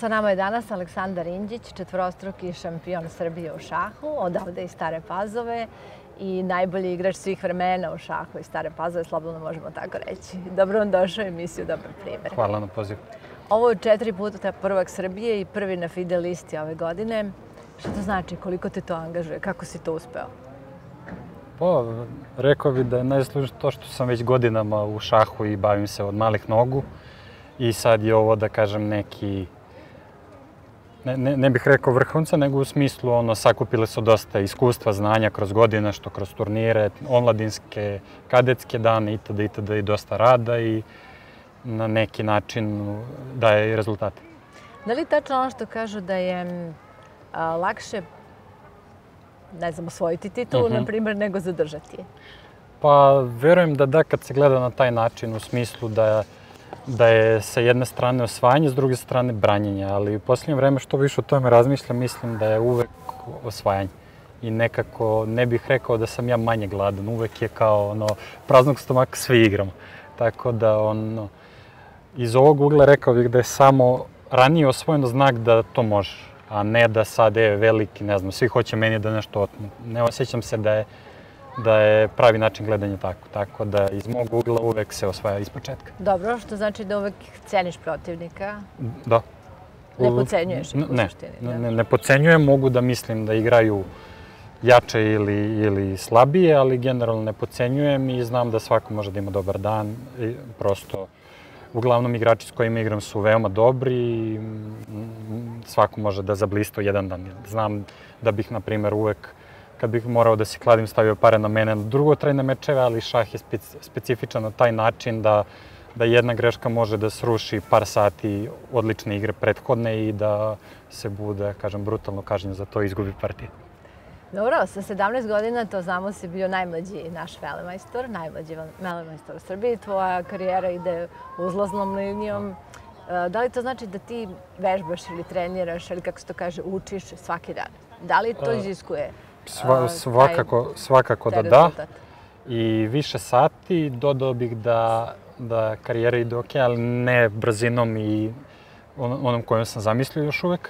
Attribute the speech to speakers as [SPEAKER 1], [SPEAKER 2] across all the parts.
[SPEAKER 1] Sa nama je danas Aleksandar Indjić, četvorostruki šampion Srbije u šahu, odavde iz Stare Pazove i najbolji igrač svih vremena u šahu iz Stare Pazove, slobodno možemo tako reći. Dobro vam došao u emisiju Dobar primer.
[SPEAKER 2] Hvala na pozivu.
[SPEAKER 1] Ovo je 4 puta prvak Srbije i prvi na FIDE listi ove godine. Šta to znači? Koliko te to angažuje? Kako si to uspeo?
[SPEAKER 2] Pa, rekao bih da je najzaslužnije to što sam već godinama u šahu i bavim se od malih nogu. I sad je ovo, da kažem, neki, ne bih rekao vrhunca, nego u smislu sakupile su dosta iskustva, znanja kroz godine, što kroz turnire, omladinske, kadetske dane itd. I dosta rada i na neki način daje i rezultate.
[SPEAKER 1] Da li tačno ono što kažu da je lakše, ne znam, osvojiti titulu, na primjer, nego zadržati je?
[SPEAKER 2] Pa, verujem da kad se gleda na taj način, u smislu da je sa jedne strane osvajanje, s druge strane branjenje, ali u posljednje vreme što više o tome razmišljam, mislim da je uvek osvajanje. I nekako ne bih rekao da sam ja manje gladan, uvek je kao praznog stomaka svi igramo. Tako da iz ovog ugla rekao bih da je samo ranije osvojeno znak da to možeš, a ne da sad je veliki, ne znam, svi hoće meni da nešto otmu. Ne osjećam se da je pravi način gledanja tako. Tako da iz mog ugla uvek se osvaja iz početka.
[SPEAKER 1] Dobro, što znači da uvek ceniš protivnika?
[SPEAKER 2] Da.
[SPEAKER 1] Ne podcenjuješ ih u suštini?
[SPEAKER 2] Ne podcenjujem, mogu da mislim da igraju jače ili slabije, ali generalno ne podcenjujem i znam da svako može da ima dobar dan. Prosto, uglavnom igrači s kojima igram su veoma dobri i svako može da zablista u jedan dan. Znam da bih, na primjer, uvek kad bih morao da se kladim, stavio pare na mene na dugotrajne mečeve, ali šah je specifičan na taj način da jedna greška može da sruši par sati odlične igre prethodne i da se bude, kažem, brutalno kažnjen za to i izgubi partiju.
[SPEAKER 1] Dobro, sa 17 godina, to znamo, si bio najmlađi naš velemajstor, najmlađi velemajstor u Srbiji. Tvoja karijera ide uzlaznom linijom. Da li to znači da ti vežbaš ili treniraš ili, kako se to kaže, učiš svaki dan? Da li to iziskuje
[SPEAKER 2] Svakako da. I više sati, dodao bih da karijera ide ok, ali ne brzinom i onom kojom sam zamislio još uvek.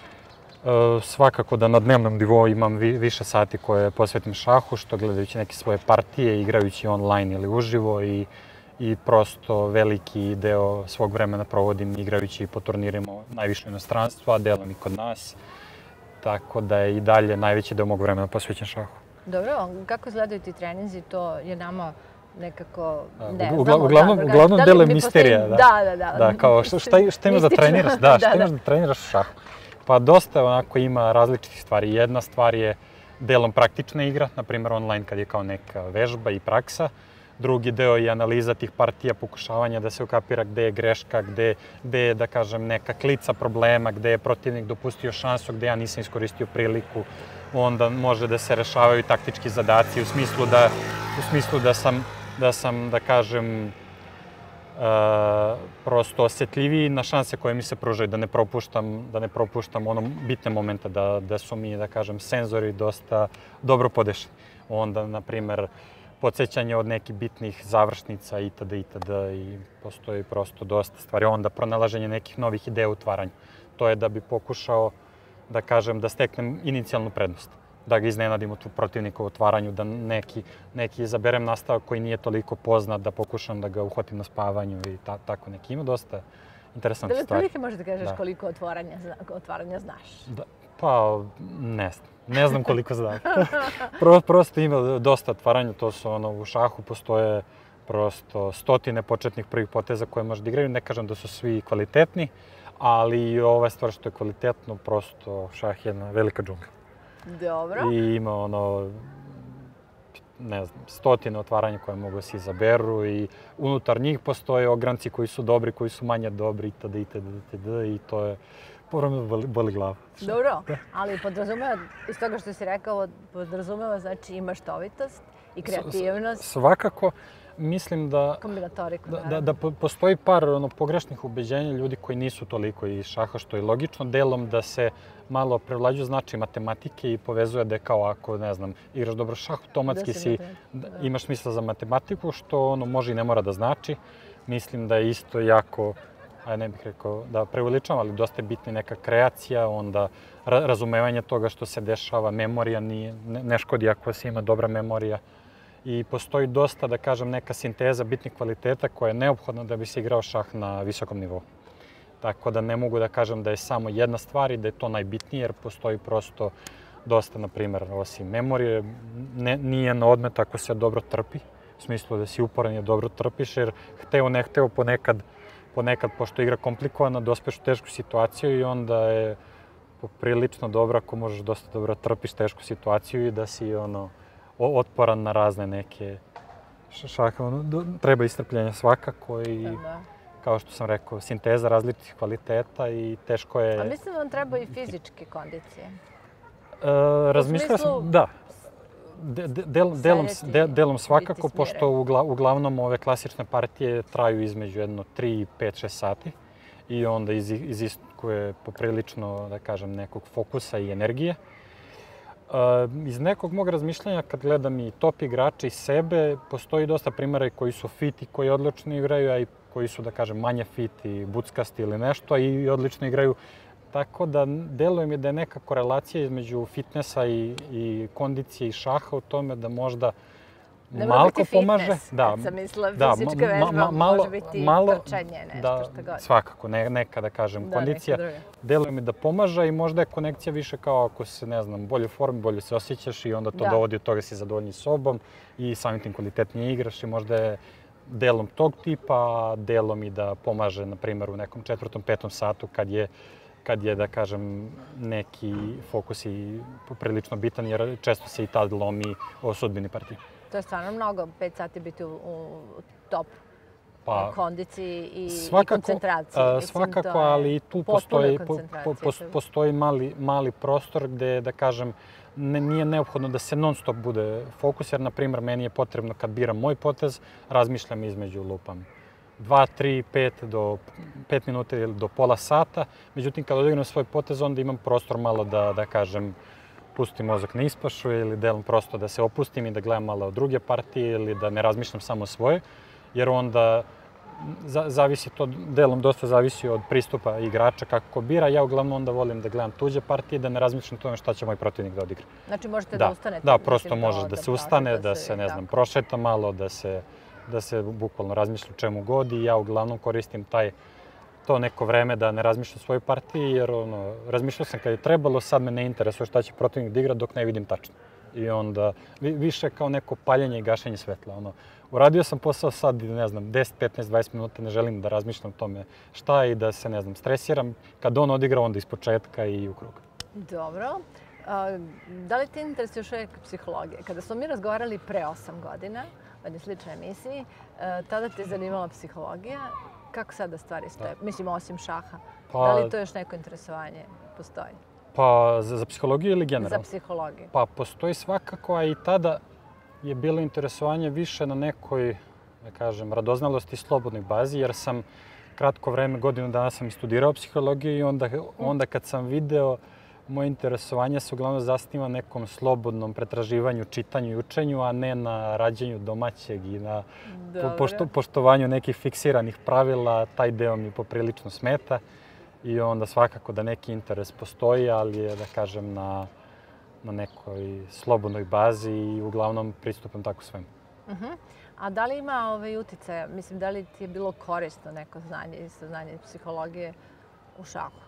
[SPEAKER 2] Svakako da na dnevnom nivou imam više sati koje posvetim šahu, što gledajući neke svoje partije, igrajući online ili uživo i prosto veliki deo svog vremena provodim igrajući po turnirima najviše u inostranstvu, a delom i kod nas. Tako da je i dalje najveći deo mog vremena posvećen šahu.
[SPEAKER 1] Dobro, kako izgledaju ti treninzi, to je nama nekako
[SPEAKER 2] Uglavnom delo je misterija.
[SPEAKER 1] Da,
[SPEAKER 2] kao šta imaš da treniraš? Da, šta imaš da treniraš u šahu? Pa dosta onako ima različitih stvari. Jedna stvar je delom praktična igra, na primjer online kad je kao neka vežba i praksa. Drugi deo je analiza tih partija, pokušavanja da se ukapira gde je greška, gde je, da kažem, neka klica problema, gde je protivnik dopustio šansu, gde ja nisam iskoristio priliku. Onda može da se rešavaju taktički zadaci u smislu da sam, da kažem, prosto osjetljiviji na šanse koje mi se pružaju, da ne propuštam bitne momente, da su mi, da kažem, senzori dosta dobro podešeni. Onda, na primer, podsjećanje od nekih bitnih završnica itd. I postoji prosto dosta stvari. Onda pronalaženje nekih novih ideja u otvaranju. To je da bi pokušao, da kažem, da steknem inicijalnu prednost. Da ga iznenadim u protivnika u otvaranju, da neki izaberem nastavak koji nije toliko poznat, da pokušam da ga uhvatim na spavanju i tako neki. Ima dosta interesantnih stvari.
[SPEAKER 1] Da li prilike možeš da kažeš koliko otvaranja znaš?
[SPEAKER 2] Pa, ne znam. Ne znam koliko znam. Prosto ima dosta otvaranja, to su u šahu postoje prosto stotine početnih prvih poteza koje možeš da igraju. Ne kažem da su svi kvalitetni, ali i ova stvar što je kvalitetno, prosto šah je jedna velika džungla.
[SPEAKER 1] Dobro.
[SPEAKER 2] I ima ne znam, stotine otvaranja koje mogu da se izaberu i unutar njih postoje ogranci koji su dobri, koji su manje dobri itd. I to je boli glava.
[SPEAKER 1] Dobro, ali podrazumeva, iz toga što si rekao, podrazumeva znači i maštovitost i kreativnost.
[SPEAKER 2] Svakako, mislim da postoji par pogrešnih ubeđenja ljudi koji nisu toliko iz šaha, što je logično, delom da se malo prevlađuje značaj matematike i povezuje da je kao ako, ne znam, igraš dobro šah, automatski imaš smisla za matematiku, što može i ne mora da znači. Mislim da je isto jako ne bih rekao da preuveličavam, ali dosta je bitna neka kreacija, onda razumevanje toga što se dešava, memorija ne škodi ako se ima dobra memorija. I postoji dosta, da kažem, neka sinteza bitnih kvaliteta koja je neophodna da bi se igrao šah na visokom nivou. Tako da ne mogu da kažem da je samo jedna stvar i da je to najbitnije, jer postoji prosto dosta, na primjer, osim memorije, nije na odmet ako se dobro trpi, u smislu da si uporan i dobro trpiš, jer hteo ne hteo ponekad, pošto je igra komplikovana, dospeš u tešku situaciju i onda je poprilično dobro ako možeš dosta dobro trpiš tešku situaciju i da si otporan na razne neke šahe. Treba istrpljenje svakako i, kao što sam rekao, sinteza različitih kvaliteta i teško je...
[SPEAKER 1] A mislim da vam treba i fizičke kondicije.
[SPEAKER 2] Razmišljao sam, da. Delom svakako, pošto uglavnom ove klasične partije traju između 3, 5, 6 sati i onda iziskuje poprilično, da kažem, nekog fokusa i energije. Iz nekog mog razmišljanja, kad gledam i top igrače i sebe, postoji dosta primjera koji su fit i koji odlično igraju, a i koji su, da kažem, manje fit i buckasti ili nešto i odlično igraju. Tako da deluje mi da je neka korelacija između fitnesa i kondicije i šaha u tome da možda malko pomaže.
[SPEAKER 1] Fitness, kad sam mislila fizička vežba, može biti trčanje, nešto što god.
[SPEAKER 2] Svakako, neka da kažem kondicija. Deluje mi da pomaže i možda je konekcija više kao ako se, ne znam, bolje u formi, bolje se osjećaš i onda to dovodi od toga da si zadovoljni sobom i samim tim kvalitetnije igraš i možda je delom tog tipa, delom i da pomaže, na primjer, u nekom 4., 5. satu kad je, da kažem, neki fokus i poprilično bitan, jer često se i tad lomi o sudbini partije.
[SPEAKER 1] To je stvarno mnogo, 5 sati biti u top kondiciji i koncentraciji.
[SPEAKER 2] Svakako, ali i tu postoji mali prostor gde, da kažem, nije neophodno da se non stop bude fokus, jer, na primjer, meni je potrebno kad biram moj potez, razmišljam između lupam 2, 3, 5 do 5 minuta ili do pola sata. Međutim, kad odigram svoj potez, onda imam prostor malo da kažem, pustim mozak na ispašu ili delom prosto da se opustim i da gledam malo druge partije ili da ne razmišljam samo svoje, jer onda zavisi to, delom dosta zavisi od pristupa igrača kako bira. Ja uglavnom onda volim da gledam tuđe partije, da ne razmišljam o tome šta će moj protivnik da odigra.
[SPEAKER 1] Znači možete da ustanete?
[SPEAKER 2] Da, prosto možeš da se ustane, da se, ne znam, prošeta malo, da se bukvalno razmišlja o čemu god i ja uglavnom koristim to neko vreme da ne razmišljam o svojoj partiji, jer razmišljao sam kad je trebalo, sad me ne interesuje šta će protivnik da igra dok ne vidim tačno. I onda više kao neko paljenje i gašenje svetla. Uradio sam posao sad, ne znam, 10, 15, 20 minuta, ne želim da razmišljam o tome šta i da se, ne znam, stresiram. Kad on odigra, onda ispočetka i u krug.
[SPEAKER 1] Dobro. Da li te interesuje još uvijek psihologija? Kada smo mi razgovarali pre 8 godina, u jednoj sličnoj emisiji, tada te je zanimala psihologija. Kako sada stvari stoje? Mislim, osim šaha. Da li to još neko interesovanje postoji?
[SPEAKER 2] Pa za psihologiju ili generalno?
[SPEAKER 1] Za psihologiju.
[SPEAKER 2] Pa postoji svakako, a i tada je bilo interesovanje više na nekoj, da kažem, radoznalosti i slobodnoj bazi, jer sam kratko vreme, godinu dana sam i studirao psihologiju i onda kad sam video, moje interesovanje se uglavnom zasniva na nekom slobodnom pretraživanju, čitanju i učenju, a ne na rađenju domaćeg i na poštovanju nekih fiksiranih pravila. Taj deo mi poprilično smeta i onda svakako da neki interes postoji, ali je, da kažem, na nekoj slobodnoj bazi i uglavnom pristupam tako svemu.
[SPEAKER 1] A da li ima uticaja, mislim, da li ti je bilo korisno neko znanje i saznanje psihologije u šahu?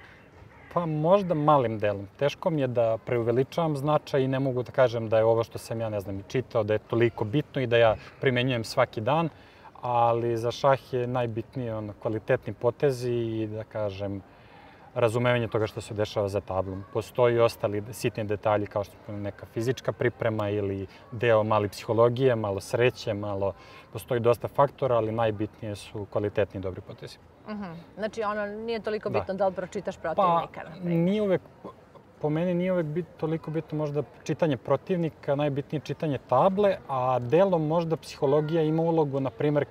[SPEAKER 2] Pa možda malim delom. Teško mi je da preuveličavam značaj i ne mogu da kažem da je ovo što sam ja, ne znam, čitao, da je toliko bitno i da ja primenjujem svaki dan, ali za šah je najbitnije kvalitetni potezi i, da kažem, razumevanje toga što se dešava za tablom. Postoji ostali sitni detalji kao što je neka fizička priprema ili deo mali psihologije, malo sreće, postoji dosta faktora, ali najbitnije su kvalitetni i dobri potezi.
[SPEAKER 1] Znači, nije toliko bitno da li pročitaš protivnika?
[SPEAKER 2] Pa, nije uvek, po meni nije uvek toliko bitno možda čitanje protivnika, najbitnije čitanje table, a delom možda psihologija ima ulogu, na primjer,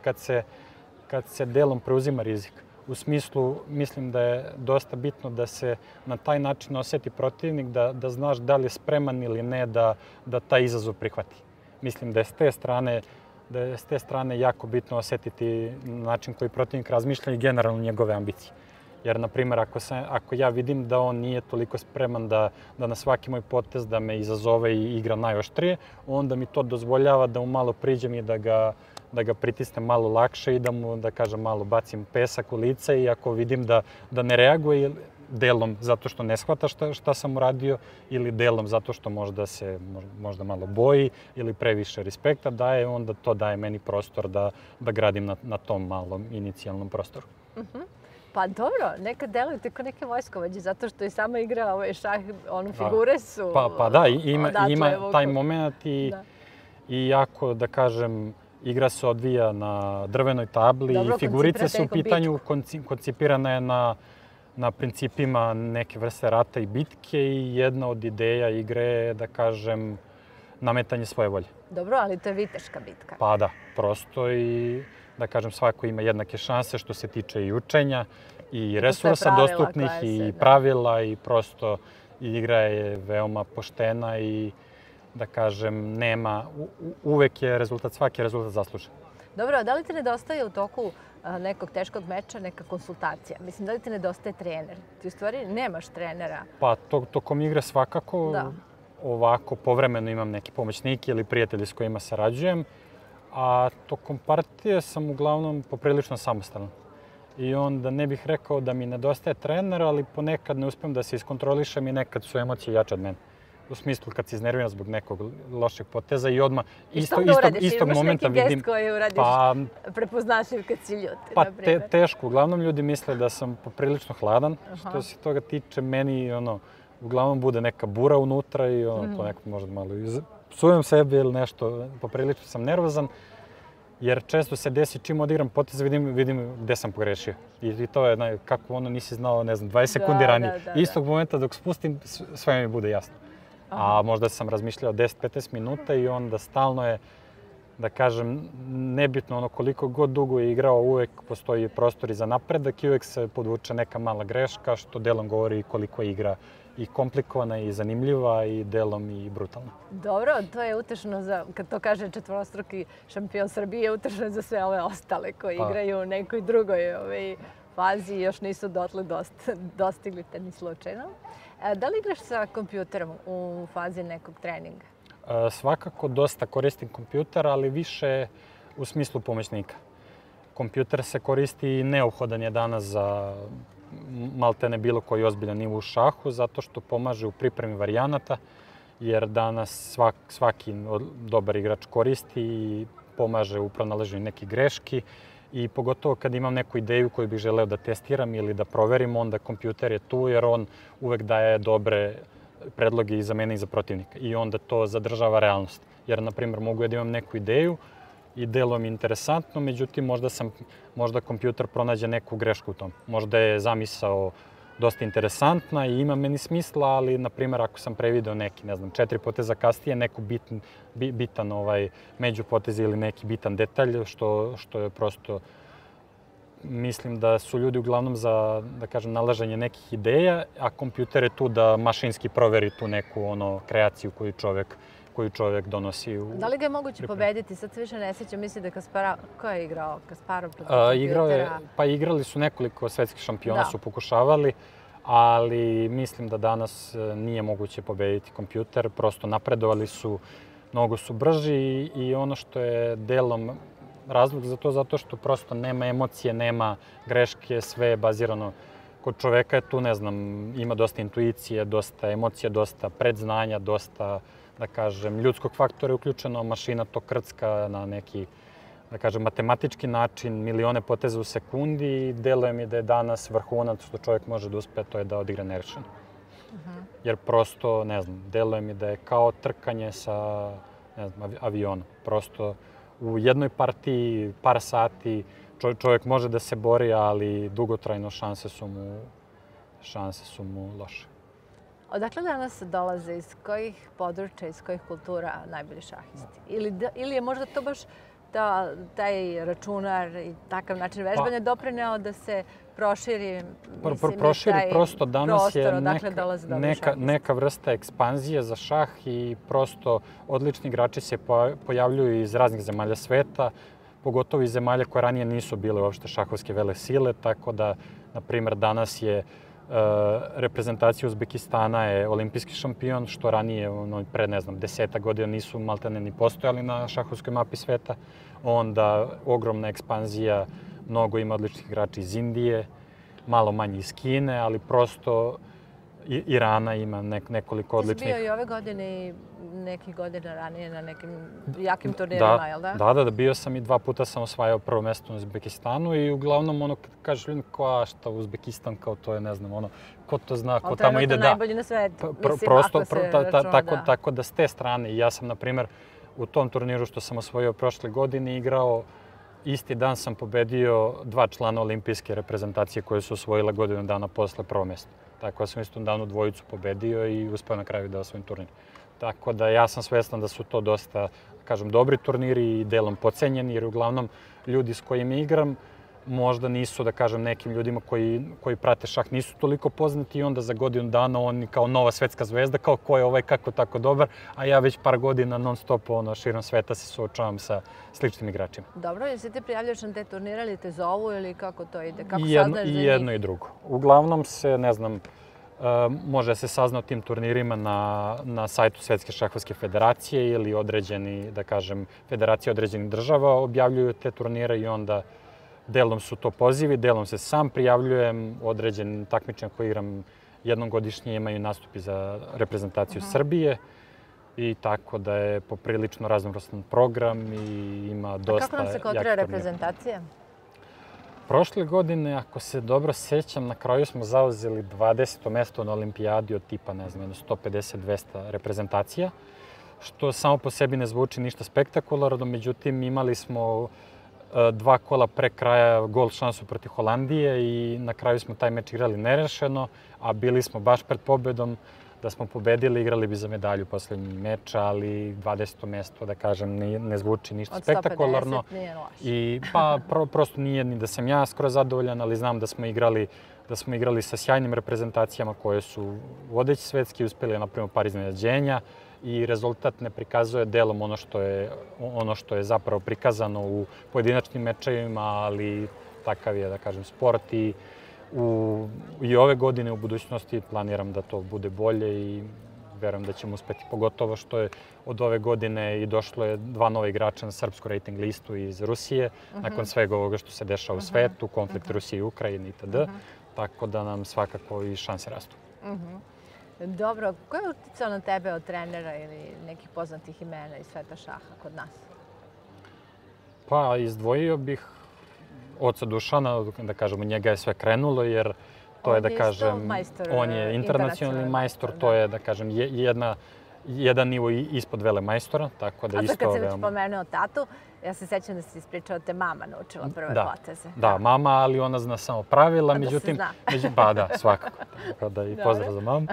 [SPEAKER 2] kad se delom preuzima rizik. U smislu, mislim da je dosta bitno da se na taj način osjeti protivnik, da znaš da li je spreman ili ne da taj izazov prihvati. Mislim da je s te strane da je s te strane jako bitno osjetiti način koji protivnik razmišlja i generalno njegove ambicije. Jer, na primjer, ako ja vidim da on nije toliko spreman da na svaki moj potez da me izazove i igra najoštrije, onda mi to dozvoljava da mu malo priđem i da ga pritisnem malo lakše i da mu, da kažem, malo bacim pesak u lice i ako vidim da ne reaguje delom zato što ne shvata šta sam uradio ili delom zato što možda malo boji ili previše respekta daje, onda to daje meni prostor da gradim na tom malom inicijalnom prostoru.
[SPEAKER 1] Pa dobro, nekad delujete kao neke vojskovođe, zato što i sama igra šah, figure su...
[SPEAKER 2] Pa da, ima taj moment i jako, da kažem, igra se odvija na drvenoj tabli i figurice su u pitanju koncipirana je na principima neke vrste rata i bitke i jedna od ideja igre je, da kažem, nametanje svoje volje.
[SPEAKER 1] Dobro, ali to je viteška bitka.
[SPEAKER 2] Pa da, prosto i, da kažem, svako ima jednake šanse što se tiče i učenja i resursa dostupnih i pravila i prosto igra je veoma poštena i, da kažem, uvek je svaki rezultat zaslužen.
[SPEAKER 1] Dobro, a da li ti nedostaje u toku nekog teškog meča neka konsultacija? Mislim, da li ti nedostaje trener? Ti u stvari nemaš trenera.
[SPEAKER 2] Pa tokom igre svakako ovako povremeno imam neke pomoćnike ili prijatelji s kojima sarađujem, a tokom partije sam uglavnom poprilično samostalan. I onda ne bih rekao da mi nedostaje trener, ali ponekad ne uspijem da se iskontrolišem i nekad su emocije jače od mene. U smislu kad se iznerviram zbog nekog lošeg poteza i odmah istog momenta vidim...
[SPEAKER 1] Imaš neki gest koji uradiš prepoznatljiv kad si ljut,
[SPEAKER 2] na primjer? Pa teško. Uglavnom ljudi misle da sam poprilično hladan. Što se toga tiče, meni uglavnom bude neka bura unutra i ponekad možda malo psujem sebe ili nešto, poprilično sam nervozan. Jer često se desi čim odigram potez, vidim gde sam pogrešio. I to je kako nisi znao, ne znam, 20 sekundi ranije. Istog momenta dok spustim, sve mi bude jasno. A možda sam razmišljao 10-15 minuta i onda stalno je, da kažem, nebitno koliko god dugo je igrao, uvek postoji prostor i za napredak i uvek se podvuče neka mala greška, što delom govori koliko je igra i komplikovana i zanimljiva i delom i brutalna.
[SPEAKER 1] Dobro, to je utešno za, kad to kaže četvorostruki šampion Srbije, utešno za sve ove ostale koji igraju u nekoj drugoj fazi i još nisu dotle dostigli tenis slučajno. Da li igraš sa kompjuterom u fazi nekog treninga?
[SPEAKER 2] Svakako dosta koristim kompjuter, ali više u smislu pomoćnika. Kompjuter se koristi i neophodan je danas za maltene bilo koji ozbiljan nivo u šahu, zato što pomaže u pripremi varijanata, jer danas svaki dobar igrač koristi i pomaže u pronalaženju nekih greški. I pogotovo kad imam neku ideju koju bih želeo da testiram ili da proverim, onda kompjuter je tu jer on uvek daje dobre predloge i za mene i za protivnika. I onda to zadržava realnost. Jer, na primjer, mogu da imam neku ideju i delo mi interesantno, međutim, možda kompjuter pronađe neku grešku u tom. Možda je zamisao dosta interesantna i ima meni smisla, ali, na primjer, ako sam prevideo neki, ne znam, 4 poteza kasnije, neku bitan međupotez ili neki bitan detalj, što je prosto, mislim da su ljudi uglavnom za, da kažem, nalaženje nekih ideja, a kompjuter je tu da mašinski proveri tu neku kreaciju koju čovjek donosi u...
[SPEAKER 1] Da li ga je moguće pobediti? Sad se više ne sjećam, misli da ko je igrao? Kasparov protiv kompjutera?
[SPEAKER 2] Pa igrali su nekoliko svetskih šampiona, su pokušavali, ali mislim da danas nije moguće pobediti kompjuter. Prosto napredovali su, mnogo su brži i ono što je delom razlog za to, zato što prosto nema emocije, nema greške, sve je bazirano kod čoveka je tu, ne znam, ima dosta intuicije, dosta emocije, dosta predznanja, dosta, da kažem, ljudskog faktora je uključeno, mašina to krcka na neki, da kažem, matematički način, milione poteza u sekundi i deluje mi da je danas vrhunac što čovjek može da uspe, to je da odigra nerešeno. Jer prosto, ne znam, deluje mi da je kao trkanje sa, ne znam, avionom. Prosto u jednoj partiji, par sati, čovjek može da se bori, ali dugotrajno šanse su mu loše.
[SPEAKER 1] Odakle danas dolaze, iz kojih područja, iz kojih kultura najbolji šahisti? Ili je možda to baš taj računar i takav način vežbanja doprineo da se proširi, mislim,
[SPEAKER 2] Proširi,
[SPEAKER 1] taj
[SPEAKER 2] prosto danas je
[SPEAKER 1] prostor odakle dolaze dobri šahisti.
[SPEAKER 2] neka vrsta ekspanzije za šah i prosto odlični igrači se pojavljuju iz raznih zemalja sveta, pogotovo iz zemalja koje ranije nisu bile uopšte šahovske vele sile, tako da, na primjer, danas je reprezentacija Uzbekistana je olimpijski šampion, što ranije, pre, ne znam, 10 godina nisu maltene ni postojali na šahovskoj mapi sveta. Onda ogromna ekspanzija, mnogo ima odličnih igrača iz Indije, malo manje iz Kine, ali prosto Irana ima nekoliko odličnih...
[SPEAKER 1] Ti si bio i ove godine i nekih godina ranije na nekim jakim turnirima, jel da?
[SPEAKER 2] Da, bio sam i 2 puta sam osvajao prvo mesto u Uzbekistanu i uglavnom ono kad kažeš ljudima kao šta Uzbekistan, kao to je ne znam ono, ko to zna, ko tamo ide, da.
[SPEAKER 1] Najbolji na svetu, mislim,
[SPEAKER 2] prosto,
[SPEAKER 1] ako se računa, da.
[SPEAKER 2] Tako da s te strane, ja sam na primjer u tom turniru što sam osvojio prošle godine igrao, isti dan sam pobedio 2 člana olimpijske reprezentacije koje su osvojile godinu dana posle prvo mesto. Tako da sam istom danu dvojicu pobedio i uspeo na kraju da osvojim turnir. Tako da ja sam svestan da su to dosta, kažem, dobri turniri i delom pocenjeni, jer uglavnom ljudi s kojima igram možda nisu, da kažem, nekim ljudima koji prate šah nisu toliko poznati i onda za godinu dana oni kao nova svetska zvezda, kao ko je ovaj, kako tako dobar, a ja već par godina non stop širom sveta se suočavam sa sličnim igračima.
[SPEAKER 1] Dobro, jesi ti prijavljaš na te turnire ili te zovu ili kako to ide? Kako
[SPEAKER 2] saznaš za njih? I jedno i drugo. Uglavnom se, ne znam, može se sazna o tim turnirima na sajtu Svetske šahovske federacije ili određeni, da kažem, federacije određenih država objavljuju te turnire i onda delom su to pozivi, delom se sam prijavljujem, određen takmičenja koji igram jednom godišnje imaju nastupi za reprezentaciju Srbije i tako da je poprilično raznovrstan program i ima dosta jakih turnira.
[SPEAKER 1] A kako nam se kotira reprezentacija?
[SPEAKER 2] Prošle godine, ako se dobro sećam, na kraju smo zauzeli 20. mesto na olimpijadi od tipa, ne znam, 150-200 reprezentacija, što samo po sebi ne zvuči ništa spektakularno, međutim imali smo 2 kola pre kraja gol šansu protiv Holandije i na kraju smo taj meč igrali nerešeno, a bili smo baš pred pobedom. Da smo pobedili, igrali bi za medalju poslednji meč, ali 20. mesto, da kažem, ne zvuči ništa spektakularno.
[SPEAKER 1] Od 150 nije loše.
[SPEAKER 2] I prosto nije ni da sam ja skoro zadovoljan, ali znam da smo igrali sa sjajnim reprezentacijama koje su vodeći svetski, uspeli napravimo par iznenađenja i rezultat ne prikazuje delom ono što je zapravo prikazano u pojedinačnim mečevima, ali takav je, da kažem, sport i ove godine u budućnosti planiram da to bude bolje i verujem da ćemo uspeti, pogotovo što je od ove godine i došlo je 2 nova igrača na srpsku rating listu iz Rusije, nakon svega ovoga što se dešava u svetu, konflikt Rusije i Ukrajine itd. Tako da nam svakako i šanse rastu.
[SPEAKER 1] Dobro, ko je uticao na tebe od trenera ili nekih poznatih imena iz sveta šaha kod nas?
[SPEAKER 2] Pa, izdvojio bih oca Dušana, da kažem, od njega je sve krenulo, jer to je, da kažem, on je internacionalni majstor, to je, da kažem, jedan nivo ispod vele majstora, tako da isto...
[SPEAKER 1] A sad kad si već pomenuo tatu, ja se sećam da si ispričao te mama naučila prve poteze.
[SPEAKER 2] Da, mama, ali ona zna samo pravila, međutim... Pa da, svakako. Tako da i pozdrav za mamu.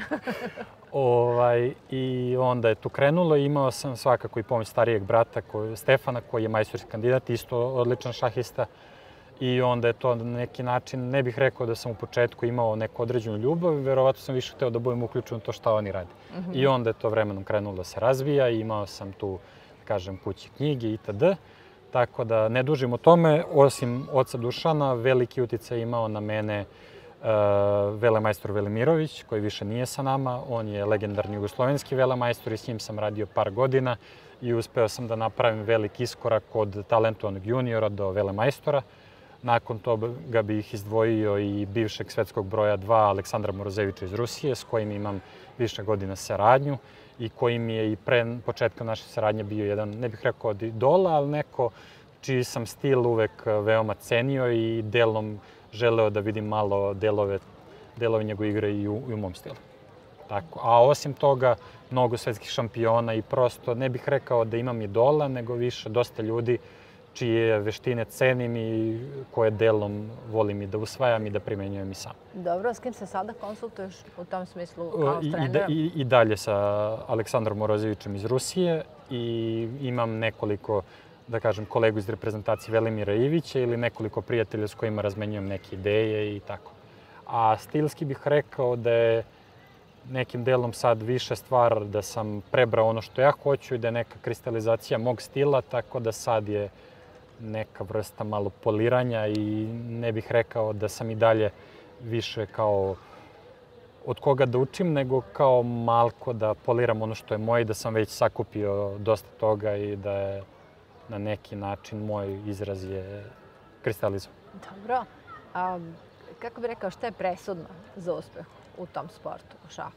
[SPEAKER 2] I onda je tu krenulo i imao sam svakako i pomoć starijeg brata Stefana, koji je majstorski kandidat, isto odličan šahista. I onda je to na neki način, ne bih rekao da sam u početku imao neku određenu ljubav, verovatno sam više hteo da budem uključen u to šta oni radi. I onda je to vremenom krenulo da se razvija i imao sam tu, da kažem, kući knjige itd. Tako da ne dužim o tome, osim oca Dušana, veliki uticaj imao na mene velemajstor Velimirović, koji više nije sa nama. On je legendarni jugoslovenski velemajstor i s njim sam radio par godina i uspeo sam da napravim veliki iskorak od talentovanog juniora do velemajstora. Nakon toga bih izdvojio i bivšeg svetskog broja 2 Aleksandra Morozevića iz Rusije, s kojim imam više godina saradnju i koji mi je i pre početka naše saradnje bio jedan, ne bih rekao od idola, ali neko čiji sam stil uvek veoma cenio i delom želeo da vidim malo delove njegove igre i u mom stilu. A osim toga, mnogo svetskih šampiona i prosto ne bih rekao da imam idola, nego više dosta ljudi čije veštine cenim i koje delom volim i da usvajam i da primenjujem i sam.
[SPEAKER 1] Dobro, s kim se sada konsultuješ u tom smislu kao s trenerom?
[SPEAKER 2] I dalje sa Aleksandrom Morozevićem iz Rusije i imam nekoliko da kažem, kolegu iz reprezentacije Velimira Ivića ili nekoliko prijatelja s kojima razmenjujem neke ideje i tako. A stilski bih rekao da je nekim delom sad više stvar da sam prebrao ono što ja hoću i da je neka kristalizacija mog stila, tako da sad je neka vrsta malo poliranja i ne bih rekao da sam i dalje više kao od koga da učim, nego kao malko da poliram ono što je moje i da sam već sakupio dosta toga i da je na neki način moj izraz je kristalizovan.
[SPEAKER 1] Dobro. Kako bi rekao, šta je presudno za uspeh u tom sportu, u šahu?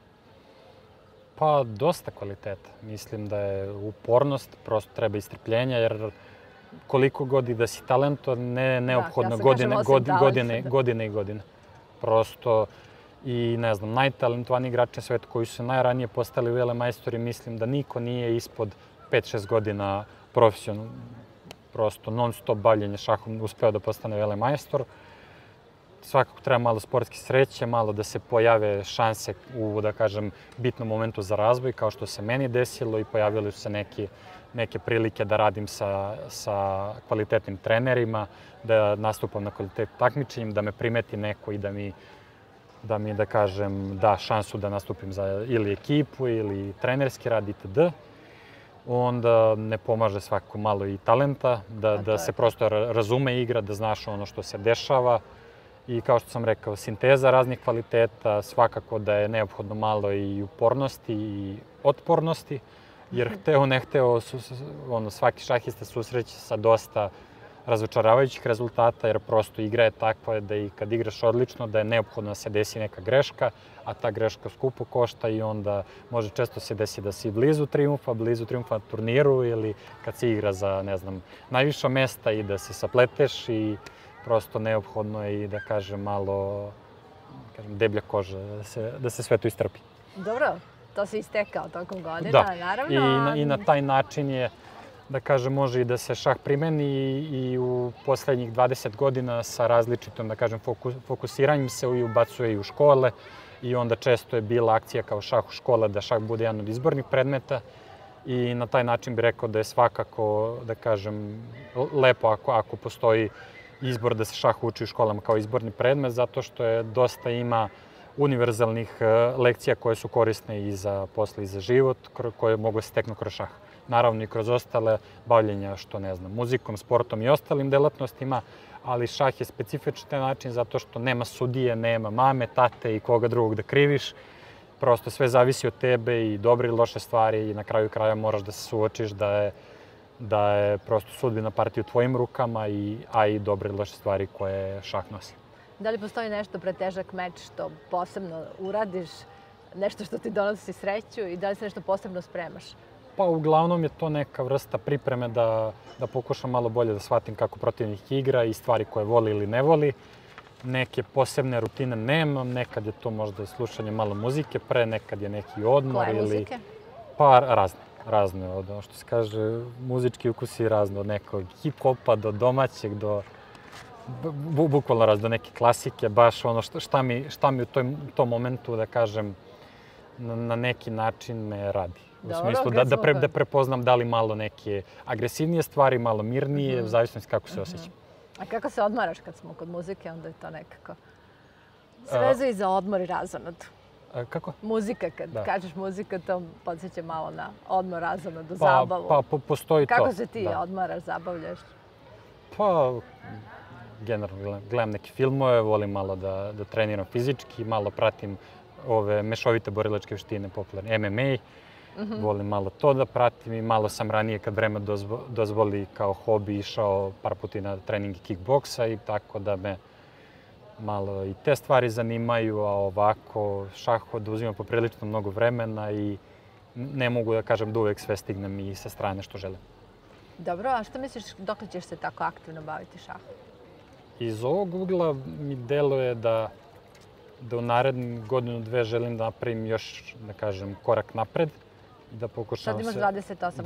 [SPEAKER 2] Pa, dosta kvaliteta. Mislim da je upornost, prosto treba i strpljenja, jer koliko god i da si talentovan, ne neophodno godine i godine. Prosto, i ne znam, najtalentovaniji igrači na svetu koji su najranije postali velemajstori, mislim da niko nije ispod 5-6 godina profesionalno, prosto non-stop bavljenje šahom uspeo da postane velemajstor. Svakako treba malo sportske sreće, malo da se pojave šanse u, da kažem, bitnom momentu za razvoj, kao što se meni desilo i pojavili su se neke prilike da radim sa kvalitetnim trenerima, da nastupam na kvalitetnim takmičenjima, da me primeti neko i da mi, da kažem, da šansu da nastupim za ili ekipu ili trenerski rad itd. Onda ne pomaže svakako malo i talenta, da se prosto razume igra, da znaš ono što se dešava. I kao što sam rekao, sinteza raznih kvaliteta, svakako da je neophodno malo i upornosti i otpornosti, jer hteo ne hteo, svaki šahista susreće sa dosta razočaravajućih rezultata, jer prosto igra je takva da i kad igraš odlično, da je neophodno da se desi neka greška, a ta greška skupo košta i onda može često se desi da si blizu triumfa na turniru ili kad se igra za, ne znam, najviša mesta i da se sapleteš i prosto neophodno je i da kažem malo deblja koža, da se sve to istrpi.
[SPEAKER 1] Dobro, to se istekao tokom godina, naravno.
[SPEAKER 2] I na taj način je, da kažem, može i da se šah primeni i u poslednjih 20 godina sa različitom, da kažem, fokusiranjem se ubacuje i u škole i onda često je bila akcija kao šah u škole da šah bude jedan od izbornih predmeta i na taj način bih rekao da je svakako, da kažem, lepo ako postoji izbor da se šah uči u školama kao izborni predmet, zato što je dosta ima univerzalnih lekcija koje su korisne i za posle i za život, koje mogu se steknu kroz šah. Naravno i kroz ostale bavljenja, što ne znam, muzikom, sportom i ostalim delatnostima, ali šah je specifičan taj način zato što nema sudije, nema mame, tate i koga drugog da kriviš. Prosto sve zavisi od tebe i dobre i loše stvari i na kraju kraja moraš da se suočiš da je prosto sudbina partija u tvojim rukama, a i dobre i loše stvari koje šah nosi.
[SPEAKER 1] Da li postoji nešto pre težak meč što posebno uradiš, nešto što ti donosi sreću i da li se nešto posebno spremaš?
[SPEAKER 2] Pa uglavnom je to neka vrsta pripreme da pokušam malo bolje da shvatim kako protivnik igra i stvari koje voli ili ne voli. Neke posebne rutine nemam, nekad je to možda slušanje malo muzike pre, nekad je neki odmor.
[SPEAKER 1] Koje muzike?
[SPEAKER 2] Pa razne, od ono što se kaže, muzički ukusi razne, od nekog hip-hopa do domaćeg, do bukvalno do neke klasike, baš ono šta mi u tom momentu, da kažem, na neki način me radi. U smislu da prepoznam da li malo neke agresivnije stvari, malo mirnije, u zavisnosti kako se osjećam.
[SPEAKER 1] A kako se odmaraš kad smo kod muzike, onda je to nekako sve i za odmor i razonod.
[SPEAKER 2] Kako?
[SPEAKER 1] Muzika, kad kažeš muzika, to podsjeća malo na odmor, razonod, zabavu.
[SPEAKER 2] Pa postoji to.
[SPEAKER 1] Kako se ti odmaraš, zabavljaš?
[SPEAKER 2] Pa, generalno gledam neke filmove, volim malo da treniram fizički, malo pratim ove mešovite borilačke veštine, popularne MMA. Volim malo to da pratim i malo sam ranije, kad vreme dozvoli, kao hobi išao par puta na treningi kickboksa i tako da me malo i te stvari zanimaju, a ovako šah oduzima poprilično mnogo vremena i ne mogu da kažem da uvek sve stignem i sa strane što želim.
[SPEAKER 1] Dobro, a što misliš dokle ćeš se tako aktivno baviti šahom?
[SPEAKER 2] Iz ovog ugla mi deluje da u narednim godinu, dve želim da napravim još, da kažem, korak napred. Da pokušam se...
[SPEAKER 1] Sad imaš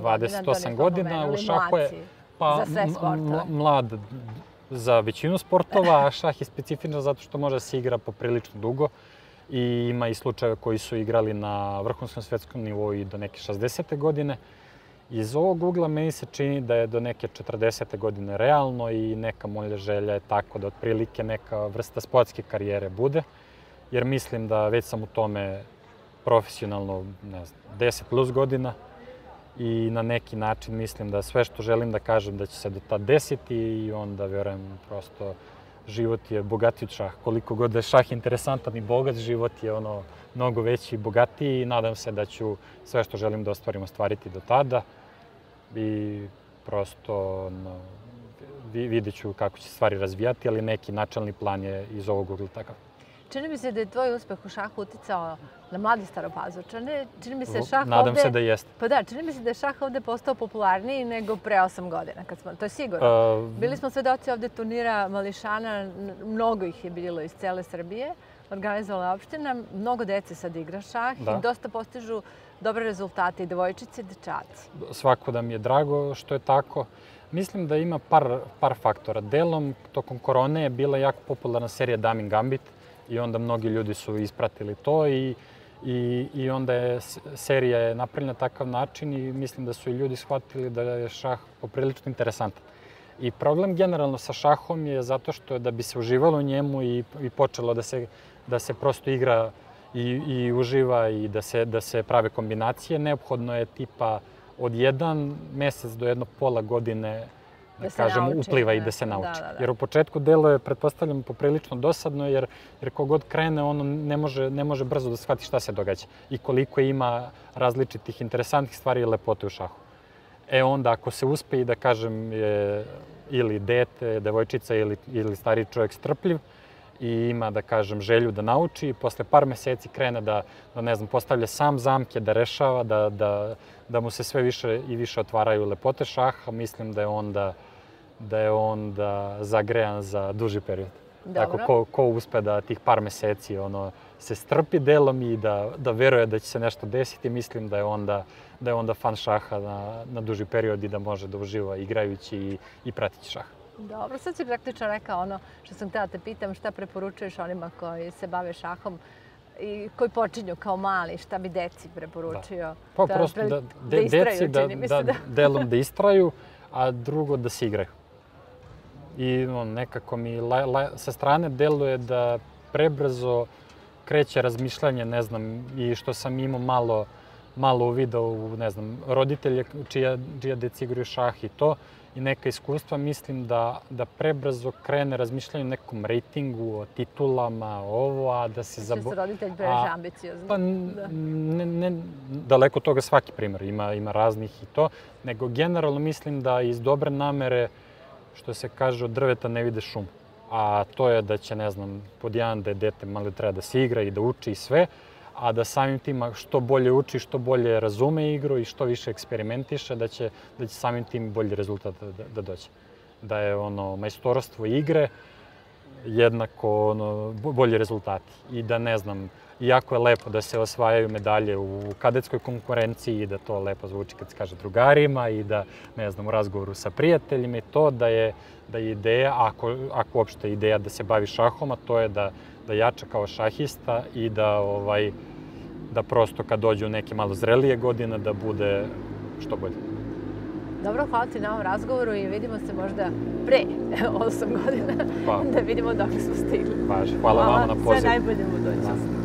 [SPEAKER 2] 28 godina, u šahu je
[SPEAKER 1] za sve sportove.
[SPEAKER 2] Mlad za većinu sportova, a šah je specifičan zato što može da se igra poprilično dugo i ima i slučajeve koji su igrali na vrhunskom svetskom nivou i do neke 60. godine Iz ovog ugla meni se čini da je do neke 40. godine realno i neka moja želja je tako da otprilike neka vrsta sportske karijere bude, jer mislim da već sam u tome profesionalno, ne znam, 10 plus godina i na neki način mislim da sve što želim da kažem da će se do tad desiti i onda vjerujem prosto život je bogatiji od šaha. Koliko god da je šah interesantan i bogat, život je mnogo veći i bogatiji i nadam se da ću sve što želim da ostvariti do tada i prosto vidjet ću kako će se stvari razvijati, ali neki načelni plan je iz ovog ugla takav.
[SPEAKER 1] Čini mi se da je tvoj uspeh u šahu uticao na mladi Staropazovčane. Čini mi se šah
[SPEAKER 2] Nadam
[SPEAKER 1] ovde...
[SPEAKER 2] se da jeste.
[SPEAKER 1] Pa da, čini mi se da je šah ovde postao popularniji nego pre 8 godina. To je sigurno. Bili smo svedoci ovde turnira mališana, mnogo ih je bilo iz cele Srbije. Organizovala opština, mnogo dece sad igra šah i dosta postižu dobre rezultate i devojčice i dečaci.
[SPEAKER 2] Svako da mi je drago što je tako. Mislim da ima par faktora. Delom, tokom korone je bila jako popularna serija Damin Gambit i onda mnogi ljudi su ispratili to i onda je serija napravljena na takav način i mislim da su i ljudi shvatili da je šah poprilično interesantan. I problem generalno sa šahom je zato što da bi se uživalo u njemu i počelo da se prosto igra i uživa i da se prave kombinacije, neophodno je tipa od 1 mesec do pola godine da kažem, upliva i da se nauči. Jer u početku delo je, pretpostavljam, poprilično dosadno, jer kogod krene, ono ne može brzo da shvati šta se događa i koliko ima različitih interesantnih stvari i lepote u šahu. Onda ako se uspe i da kažem je ili dete, devojčica ili stariji čovjek strpljiv i ima, da kažem, želju da nauči i posle par meseci krene da ne znam, postavlja sam zamke, da rešava, da mu se sve više i više otvaraju lepote šaha, mislim da je onda zagrejan za duži period. Tako ko uspe da tih par meseci se strpi delom i da veruje da će se nešto desiti, mislim da je onda fan šaha na duži period i da može da uživa igrajući i pratići šah.
[SPEAKER 1] Dobro, sad si praktično rekao ono što sam htjela te pitam, šta preporučuješ onima koji se bave šahom i koji počinju kao mali, šta bi deci preporučio?
[SPEAKER 2] Pa prosto deci delom da istraju, a drugo da se igraju. I nekako mi sa strane deluje da prebrzo kreće razmišljanje, ne znam, i što sam imao malo uvida u, ne znam, roditelje čija deca igraju šah i to, i neka iskustva, mislim da prebrzo krene razmišljanje o nekom rejtingu, o titulama, a da se
[SPEAKER 1] Što su roditelji previše ambiciozni.
[SPEAKER 2] Pa daleko od toga svaki primer, ima raznih i to, nego generalno mislim da iz dobre namere, što se kaže, od drveta ne vide šum. A to je da će, ne znam, pod jedan da je dete malo treba da se igra i da uči i sve, a da samim tim što bolje uči, što bolje razume igru i što više eksperimentiše, da će samim tim bolji rezultat da dođe. Da je majstorstvo igre jednako bolji rezultati. I da, ne znam, iako je lepo da se osvajaju medalje u kadetskoj konkurenciji i da to lepo zvuči kad se kaže drugarima i da, ne znam, u razgovoru sa prijateljima i to da je ideja, ako uopšte ideja da se bavi šahom, a to je da jača kao šahista i da prosto kad dođe u neke malo zrelije godine da bude što bolje.
[SPEAKER 1] Dobro, hvala ti na ovom razgovoru i vidimo se možda pre 8 godina da vidimo dok smo stigli.
[SPEAKER 2] Hvala vama na pozivu.
[SPEAKER 1] Sve najbolje u budućnosti.